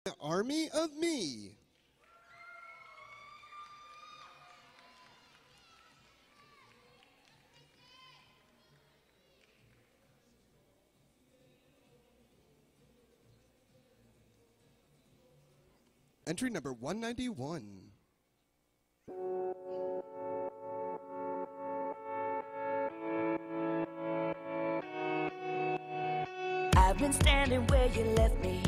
Army of Me. Entry number 191. I've been standing where you left me,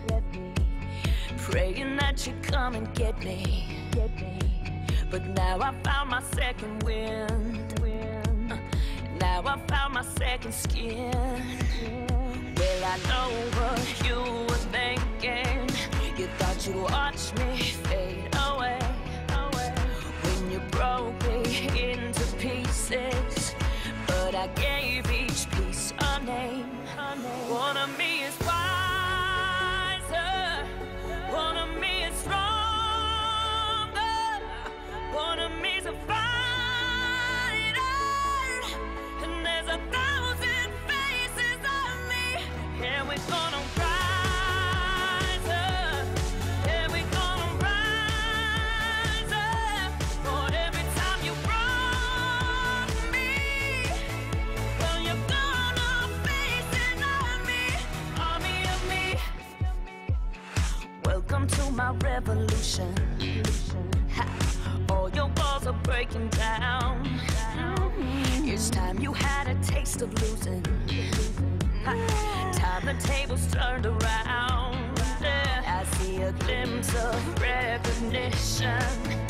praying that you'd come and get me. But now I found my second wind. Now I found my second skin. Well, I know what you were thinking. You thought you'd watch me fade away when you broke me into pieces. But I gave each piece a name. One of me is wiser, one of me is stronger, one of me's a fighter, and there's 1,000 faces of me, and we're gonna rise up, and we're gonna rise up. But every time you wrong me, well, you're gonna face an army of me. Welcome to my revolution. Ha. All your walls are breaking down. It's time you had a taste of losing. Ha. Time the tables turned around. I see a glimpse of recognition.